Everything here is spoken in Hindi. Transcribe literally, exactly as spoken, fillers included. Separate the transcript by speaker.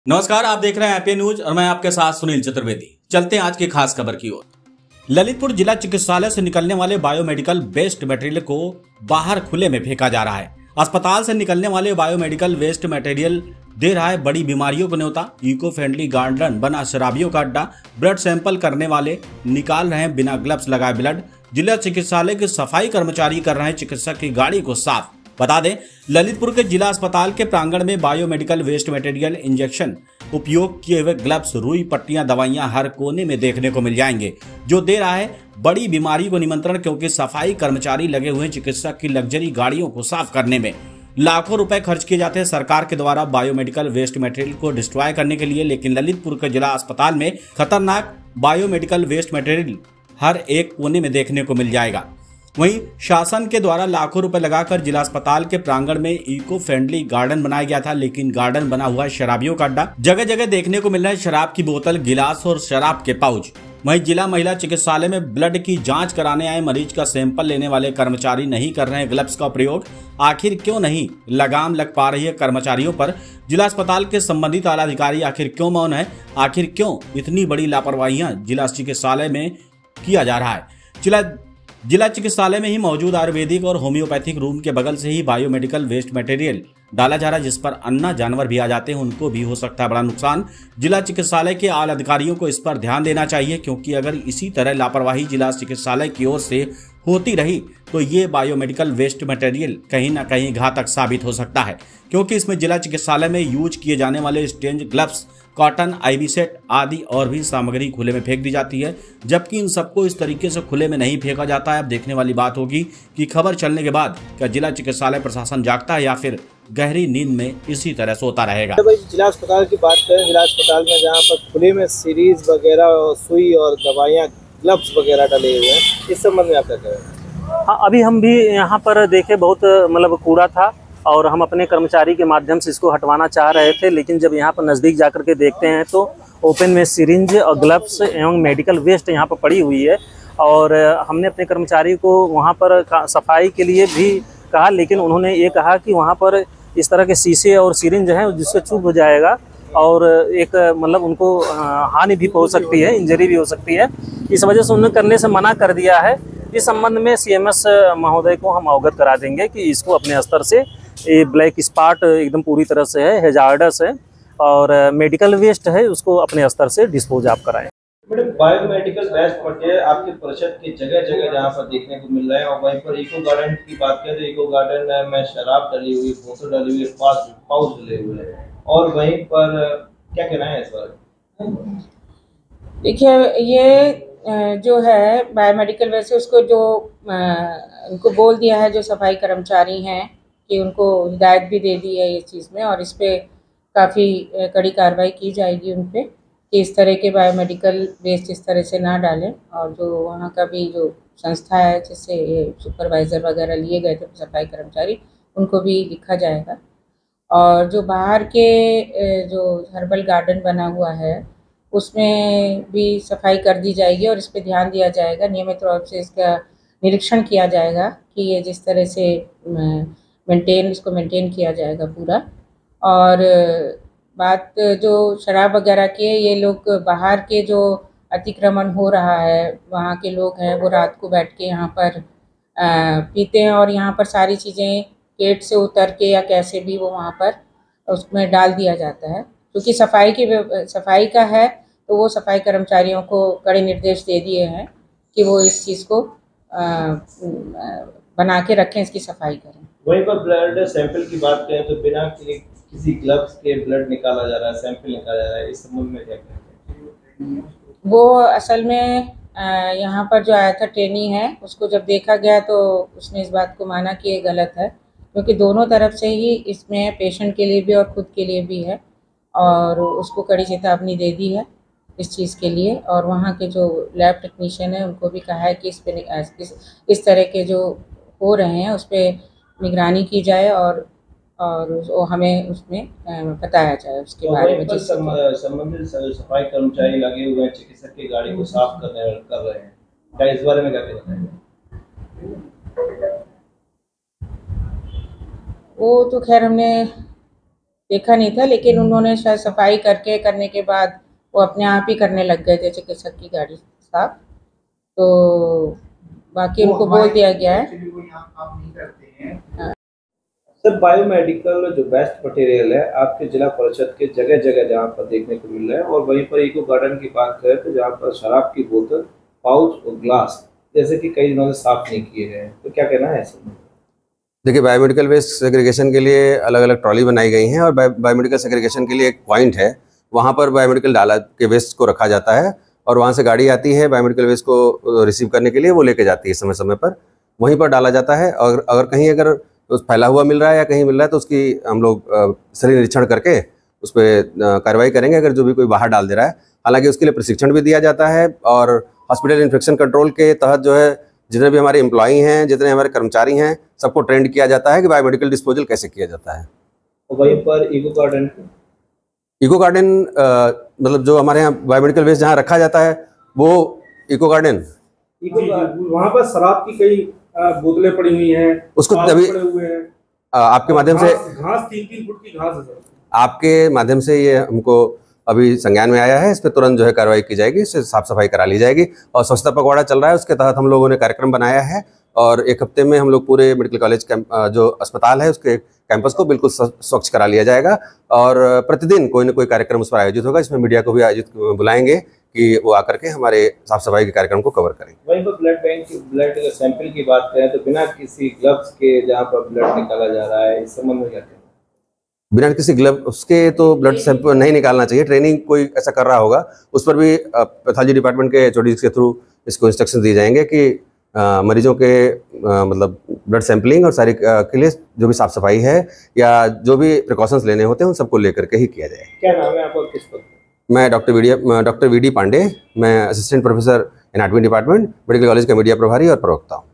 Speaker 1: नमस्कार, आप देख रहे हैं एपीए न्यूज और मैं आपके साथ सुनील चतुर्वेदी। चलते हैं आज की खास खबर की ओर। ललितपुर जिला चिकित्सालय से निकलने वाले बायोमेडिकल वेस्ट मटेरियल को बाहर खुले में फेंका जा रहा है। अस्पताल से निकलने वाले बायोमेडिकल वेस्ट मटेरियल दे रहा है बड़ी बीमारियों को न्योता। इको फ्रेंडली गार्डन बना शराबियों का अड्डा। ब्लड सैंपल करने वाले निकाल रहे हैं बिना ग्लव्स लगाए ब्लड। जिला चिकित्सालय के सफाई कर्मचारी कर रहे हैं चिकित्सक की गाड़ी को साफ। बता दें, ललितपुर के जिला अस्पताल के प्रांगण में बायोमेडिकल वेस्ट मटेरियल इंजेक्शन उपयोग किए हुए ग्लव्स, रुई, पट्टियां, दवाइयां हर कोने में देखने को मिल जाएंगे, जो दे रहा है बड़ी बीमारी को निमंत्रण। क्योंकि सफाई कर्मचारी लगे हुए चिकित्सक की लग्जरी गाड़ियों को साफ करने में लाखों रुपए खर्च किए जाते हैं सरकार के द्वारा बायोमेडिकल वेस्ट मटेरियल को डिस्ट्रॉय करने के लिए। लेकिन ललितपुर के जिला अस्पताल में खतरनाक बायोमेडिकल वेस्ट मटेरियल हर एक कोने में देखने को मिल जाएगा। वहीं शासन के द्वारा लाखों रुपए लगाकर जिला अस्पताल के प्रांगण में इको फ्रेंडली गार्डन बनाया गया था, लेकिन गार्डन बना हुआ है शराबियों का अड्डा। जगह जगह देखने को मिल रहा है शराब की बोतल, गिलास और शराब के पाउच। वहीं जिला महिला चिकित्सालय में ब्लड की जांच कराने आए मरीज का सैंपल लेने वाले कर्मचारी नहीं कर रहे हैं ग्लव्स का प्रयोग। आखिर क्यों नहीं लगाम लग पा रही है कर्मचारियों पर? जिला अस्पताल के संबंधित आला अधिकारी आखिर क्यों मौन है? आखिर क्यों इतनी बड़ी लापरवाहियां जिला चिकित्सालय में किया जा रहा है? जिला जिला चिकित्सालय में ही मौजूद आयुर्वेदिक और होम्योपैथिक रूम के बगल से ही बायोमेडिकल वेस्ट मटेरियल डाला जा रहा है, जिस पर अन्ना जानवर भी आ जाते हैं, उनको भी हो सकता है बड़ा नुकसान। जिला चिकित्सालय के आला अधिकारियों को इस पर ध्यान देना चाहिए, क्योंकि अगर इसी तरह लापरवाही जिला चिकित्सालय की ओर से होती रही तो ये बायोमेडिकल वेस्ट मटेरियल कहीं ना कहीं घातक साबित हो सकता है। क्योंकि इसमें जिला चिकित्सालय में यूज किए जाने वाले stents, gloves, cotton, IV set आदि और भी सामग्री खुले में फेंक दी जाती है, जबकि इन सबको इस तरीके से खुले में नहीं फेंका जाता है। अब देखने वाली बात होगी कि खबर चलने के बाद क्या जिला चिकित्सालय प्रशासन जागता है या फिर गहरी नींद में इसी तरह सोता रहेगा।
Speaker 2: तो भाई जिला अस्पताल की बात करें, जिला अस्पताल में जहाँ पर खुले में सीरीज वगैरह, सुई और दवाइयाँ, ग्लव्स वगैरह डले हुए हैं, इस संबंध में आप क्या कहें?
Speaker 3: हाँ, अभी हम भी यहाँ पर देखे, बहुत मतलब कूड़ा था और हम अपने कर्मचारी के माध्यम से इसको हटवाना चाह रहे थे, लेकिन जब यहाँ पर नज़दीक जाकर के देखते हैं तो ओपन में सिरिंज और ग्लव्स एवं मेडिकल वेस्ट यहाँ पर पड़ी हुई है। और हमने अपने कर्मचारी को वहाँ पर सफाई के लिए भी कहा, लेकिन उन्होंने ये कहा कि वहाँ पर इस तरह के शीशे और सिरिंज हैं जिससे चूक हो जाएगा और एक मतलब उनको हानि भी पहुँच सकती है, इंजरी भी हो सकती है। इस वजह से उन्होंने करने से मना कर दिया है। इस संबंध में सीएमएस महोदय को हम अवगत करा देंगे कि इसको अपने स्तर से, ये ब्लैक स्पॉट एकदम पूरी तरह से है, हैजार्डस है और मेडिकल वेस्ट है, उसको अपने स्तर से डिस्पोज आप कराएं।
Speaker 2: मैडम, बायोमेडिकल वेस्ट मटेरियल आपके परिषद की जगह जगह जहाँ पर देखने को मिल रहा है, और वहीं पर इको गार्डन की बात करें तो इको गार्डन में शराब डली हुई, बोतल डली हुई, पाउच डले हुए हैं, और वहीं पर क्या कहना है इस बारे?
Speaker 4: देखिए, ये जो है बायोमेडिकल वेस्ट, उसको जो उनको बोल दिया है जो सफाई कर्मचारी हैं कि उनको हिदायत भी दे दी है इस चीज़ में, और इस पर काफ़ी कड़ी कार्रवाई की जाएगी उन पर कि इस तरह के बायोमेडिकल वेस्ट इस तरह से ना डालें। और जो वहाँ का भी जो संस्था है जिससे ये सुपरवाइज़र वगैरह लिए गए थे सफाई कर्मचारी, उनको भी लिखा जाएगा। और जो बाहर के जो हर्बल गार्डन बना हुआ है उसमें भी सफाई कर दी जाएगी और इस पर ध्यान दिया जाएगा, नियमित रूप से इसका निरीक्षण किया जाएगा कि ये जिस तरह से मेंटेन इसको मेंटेन किया जाएगा पूरा। और बात जो शराब वगैरह की है, ये लोग बाहर के जो अतिक्रमण हो रहा है, वहाँ के लोग हैं वो रात को बैठ के यहाँ पर आ, पीते हैं और यहाँ पर सारी चीज़ें पेट से उतर के या कैसे भी वो वहाँ पर उसमें डाल दिया जाता है। क्योंकि सफाई की सफाई का है तो वो सफाई कर्मचारियों को कड़े निर्देश दे दिए हैं कि वो इस चीज़ को आ, बना के रखें, इसकी सफाई करें।
Speaker 2: वहीं पर ब्लड सैंपल की बात करें तो बिना किसी ग्लव्स के ब्लड निकाला जा रहा है, सैंपल निकाला जा रहा है, इस संबंध में क्या कहते हैं?
Speaker 4: वो असल में यहाँ पर जो आया था ट्रेनी है, उसको जब देखा गया तो उसने इस बात को माना कि ये गलत है, क्योंकि दोनों तरफ से ही इसमें पेशेंट के लिए भी और खुद के लिए भी है, और उसको कड़ी चेतावनी दे दी है इस चीज़ के लिए। और वहाँ के जो लैब टेक्नीशियन है उनको भी कहा है कि इस पे इस, इस तरह के जो हो रहे हैं उस पर निगरानी की जाए और और वो हमें उसमें बताया जाए उसके बारे में।
Speaker 2: संबंधित सफाई कर्मचारी लगे हुए हैं, चिकित्सक की गाड़ी को साफ कर रहे कर रहे हैं, क्या इस बारे में क्या कहना है?
Speaker 4: वो तो खैर हमने देखा नहीं था, लेकिन उन्होंने शायद सफाई करके करने के बाद वो अपने आप ही करने लग गए थे चिकित्सक की गाड़ी साफ। तो बाकी उनको बोल दिया गया है।
Speaker 2: सर, बायोमेडिकल जो बेस्ट मटेरियल है आपके जिला परिषद के जगह जगह जहाँ पर देखने को मिल रहा है, और वहीं पर इको गार्डन की बात करें तो जहाँ पर शराब की बोतल, पाउच और ग्लास जैसे कि कई दिनों से साफ नहीं किए गए, तो क्या कहना है इसमें?
Speaker 5: देखिए, बायोमेडिकल वेस्ट सेग्रीगेशन के लिए अलग अलग ट्रॉली बनाई गई हैं और बायोमेडिकल सेग्रीगेशन के लिए एक पॉइंट है, वहाँ पर बायोमेडिकल डाला के वेस्ट को रखा जाता है और वहाँ से गाड़ी आती है बायोमेडिकल वेस्ट को रिसीव करने के लिए, वो लेके जाती है समय समय पर, वहीं पर डाला जाता है। और अगर कहीं अगर उस फैला हुआ मिल रहा है या कहीं मिल रहा है तो उसकी हम लोग सही निरीक्षण करके उस पर कार्रवाई करेंगे अगर जो भी कोई बाहर डाल दे रहा है। हालांकि उसके लिए प्रशिक्षण भी दिया जाता है और हॉस्पिटल इन्फेक्शन कंट्रोल के तहत जो है जितने भी हमारे एम्प्लॉई हैं, जितने हमारे कर्मचारी हैं, सबको ट्रेंड किया जाता है कि बायोमेडिकल डिस्पोजल कैसे किया जाता है।
Speaker 2: वहीं पर इको गार्डन
Speaker 5: इको गार्डन मतलब जो हमारे यहाँ बायोमेडिकल वेस्ट जहाँ रखा जाता है वो इको गार्डन,
Speaker 6: इको वहाँ पर शराब की कई बोतलें पड़ी हुई हैं,
Speaker 5: उसको तभी आपके माध्यम से
Speaker 6: घास तीन तीन फुट की घास है सर,
Speaker 5: आपके माध्यम से ये हमको अभी संज्ञान में आया है। इस पर तुरंत जो है कार्रवाई की जाएगी, इससे साफ सफाई करा ली जाएगी। और स्वच्छता पखवाड़ा चल रहा है, उसके तहत हम लोगों ने कार्यक्रम बनाया है और एक हफ्ते में हम लोग पूरे मेडिकल कॉलेज जो अस्पताल है उसके कैंपस को बिल्कुल स्वच्छ करा लिया जाएगा और प्रतिदिन कोई न कोई कार्यक्रम उस पर आयोजित होगा। इसमें मीडिया को भी आयोजित बुलाएंगे कि वो आकर के हमारे साफ सफाई के कार्यक्रम को कवर करें।
Speaker 2: वहीं पर ब्लड बैंक ब्लड सैंपल की बात करें तो बिना किसी ग्लव्स के जहाँ पर ब्लड निकाला जा रहा है, इस संबंध में क्या कहना?
Speaker 5: बिना किसी ग्लव्स के तो ब्लड सैंपल नहीं निकालना चाहिए। ट्रेनिंग कोई ऐसा कर रहा होगा उस पर भी पैथोलॉजी डिपार्टमेंट के एचओडी के थ्रू इसको इंस्ट्रक्शन दिए जाएंगे कि आ, मरीजों के आ, मतलब ब्लड सैंपलिंग और सारी आ, के लिए जो भी साफ सफाई है या जो भी प्रिकॉशंस लेने होते हैं उन सबको लेकर के ही किया जाए।
Speaker 2: क्या नाम है आपका, किस पद?
Speaker 5: मैं doctor V D doctor V D Pandey, मैं assistant professor anatomy department medical college का मीडिया प्रभारी और प्रवक्ता हूँ।